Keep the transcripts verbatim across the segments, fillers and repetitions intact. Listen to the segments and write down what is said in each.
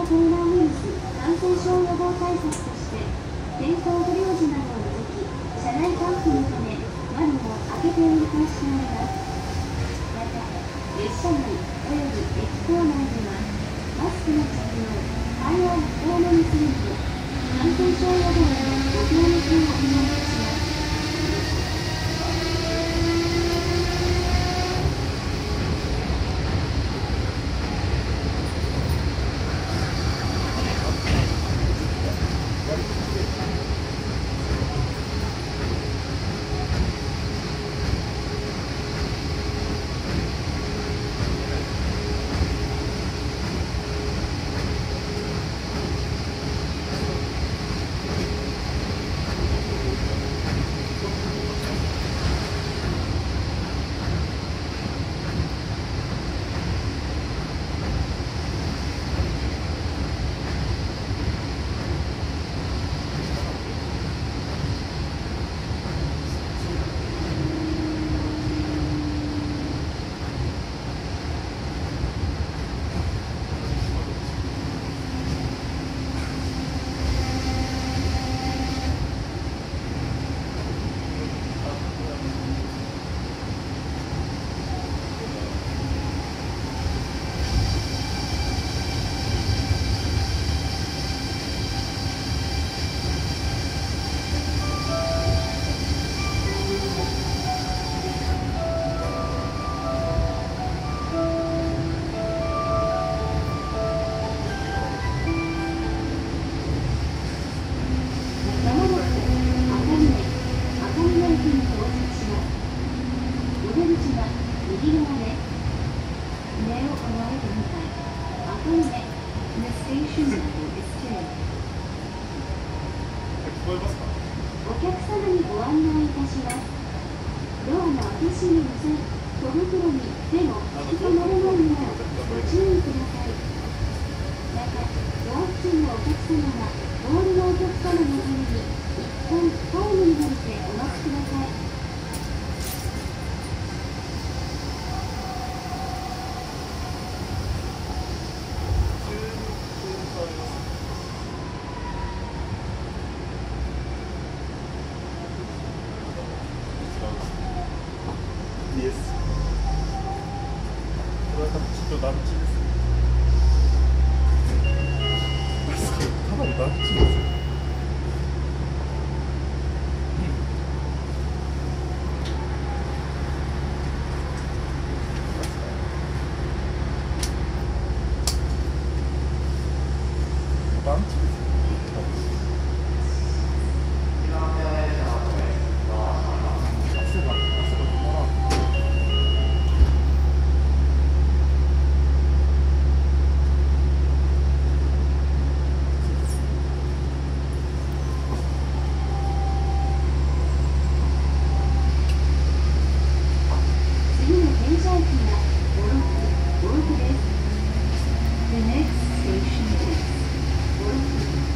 型コロナウイルス感染症予防対策として転倒不良時などを除き車内換気のため窓を開けて運行しております。また列車内および駅構内ではマスクの着用、会話を不要のにするなど感染症予防のご協力をお願いいたします。お客様にご案内いたします。ドアの開け閉めの際、小袋に手を引き込まれないようご注意ください。また、ドア付近のお客様は、お降りのお客様のために、一旦ホームに降りてお待ちください。 団地ですね。ただの団地ですよ。団地ですよ。 The next station is Oruku.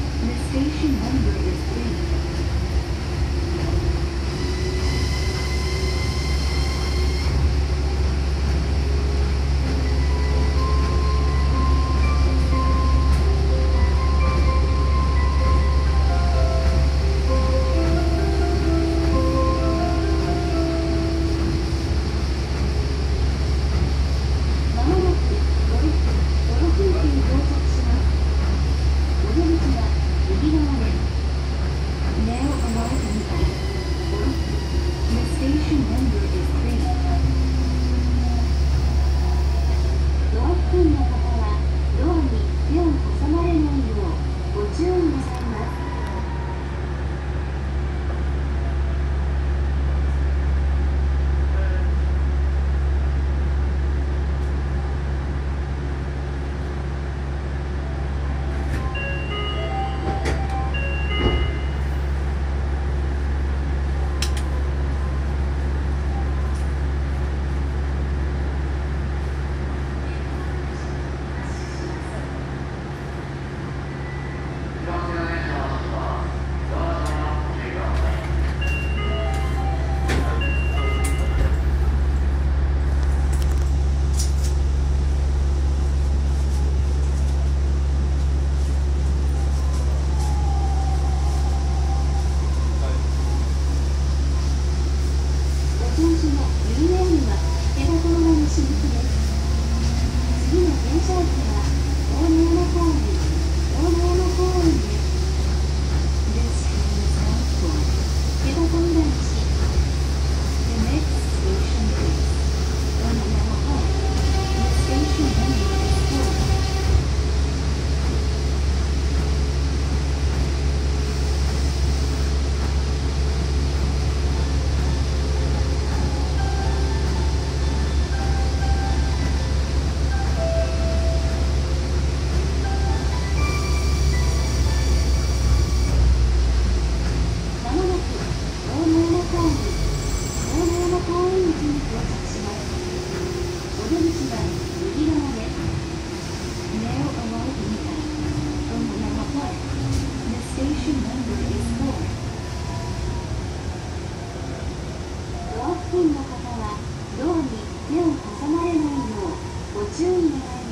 願います。